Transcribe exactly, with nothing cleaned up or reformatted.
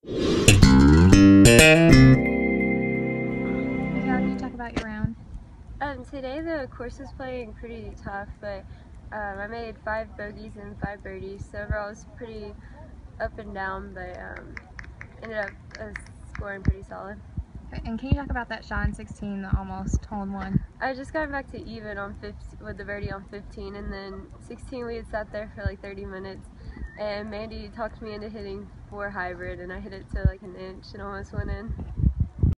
Michaela, can you talk about your round? Um, today the course was playing pretty tough, but um, I made five bogeys and five birdies, so overall it was pretty up and down, but um, ended up uh, scoring pretty solid. And can you talk about that shot in sixteen, the almost hole in one? I just got back to even on fifteen with the birdie on fifteen, and then sixteen we had sat there for like thirty minutes, and Mandy talked me into hitting four hybrid, and I hit it to like an inch and almost went in.